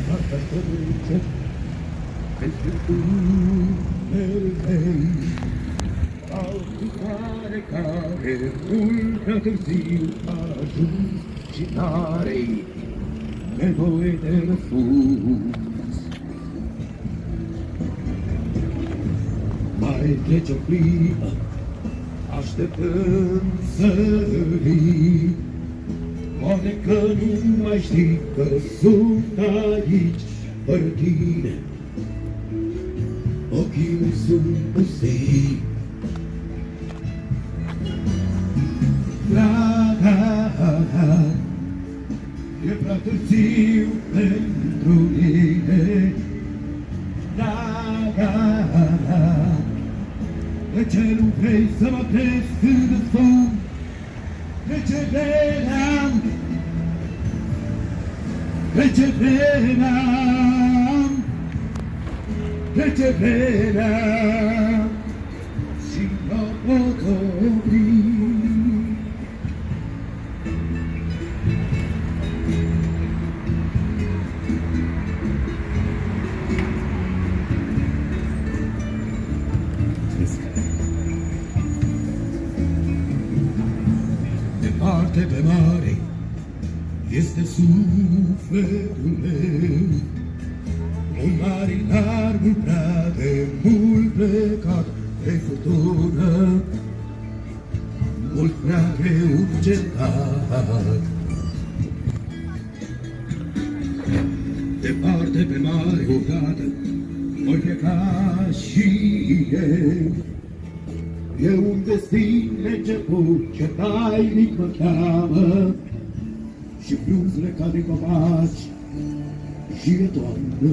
Pentru tu mereu, au care mult prea târziu a ajuns și n-are nevoie de răspuns. Mai trece o clipă, așteptând să vii. Poate că nu mai știi că sunt aici fără tine. Ochii mei sunt pustii. Draga, e prea târziu pentru mine. Draga, de ce nu vrei să mă crezi când îți spun trece vremea, trece vremea, trece vremea și nu pot opri. Departe pe mare este sufletul meu, un marinar mult prea de mult plecat de furtună, mult prea greu încercat. Departe pe mare odată voi pleca și eu. E un destin neînceput ce tainic mă cheamă și frunzele ca de copaci și e toamnă.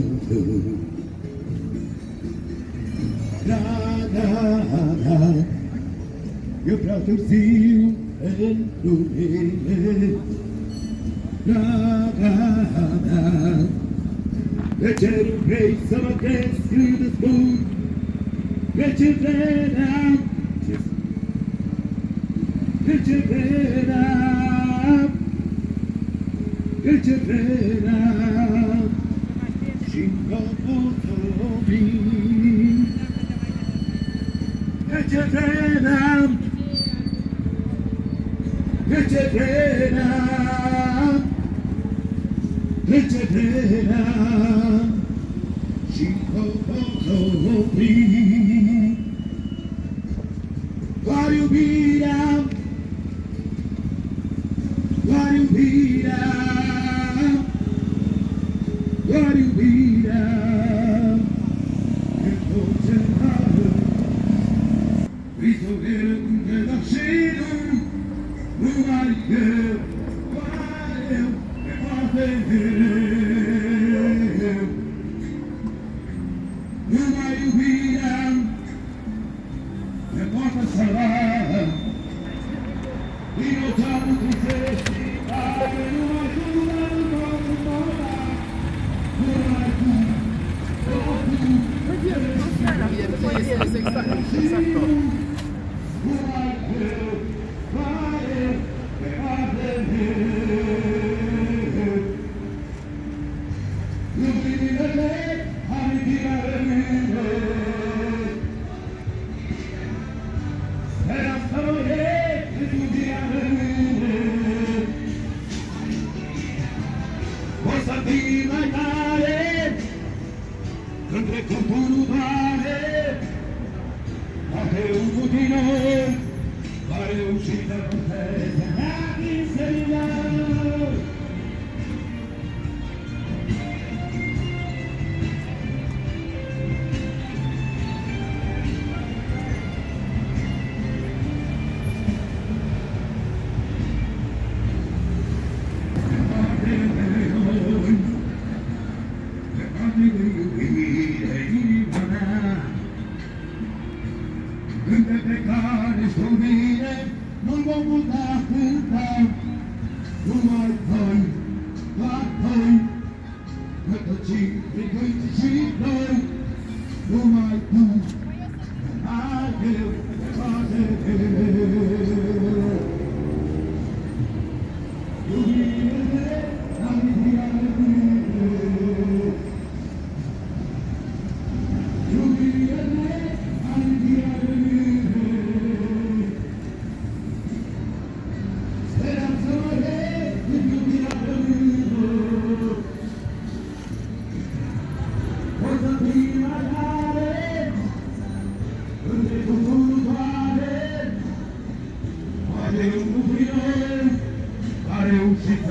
Draga, e prea târziu pentru mine. Draga, de ce nu vrei să mă crezi când îți spun trece vremea, trece vremea, trece vremea și nu pot opri. Trece vremea, trece vremea, trece vremea și nu pot opri. Doar iubirea, doar iubirea, doar iubirea e tot ce n-are. Prizoneră între dar și nu numai eu, doar eu, pe parte eu. Numai iubirea ne poate salva. Dinozaurul tristești, care numai tu, numai tu, numai tu, între corpul doare, poate un cu tine va reuși să puteze mea din seria. Cânte pe care știu bine, nu-l vom putea cânta, numai noi, doar noi, rătăcim, strigând și noi, numai tu, numai eu, toate eu. Iubire, amintirea de mine,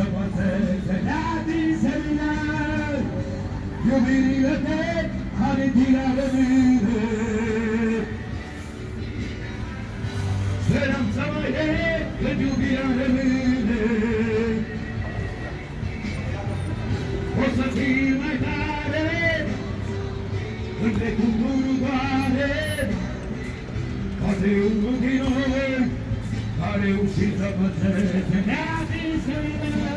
potesse nati seminare, iubirile te a ritirare vite. Speranza mai è che giubilare vite, possa ti mai dare, perché tu non guardi, fate uno di noi, fare uscita pazzesca, nati seminare.